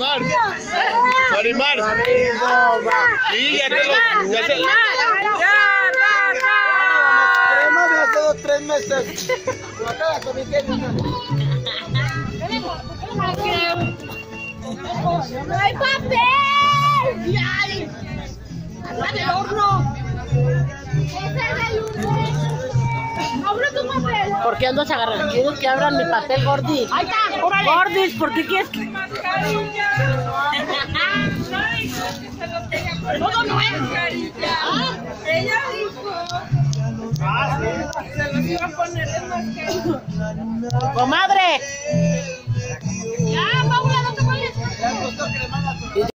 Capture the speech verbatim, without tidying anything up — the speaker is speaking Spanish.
Marimar. Marimar. Sí, ya te lo... Ya se... Crema me hace dos, tres meses. ¡No hay papel! ¡Ay! ¡Está del horno! ¡Ese es el lunes! ¡Abre tu papel! ¿Por qué andas agarrando? ¿Quieres que abran mi papel, Gordi? ¡Ahí está! ¡Órale! Gordis, ¿por qué quieres que...? ¡Todo no es! Ah, ella dijo. Ah, sí. Se los iba a poner en más que... ¡Comadre!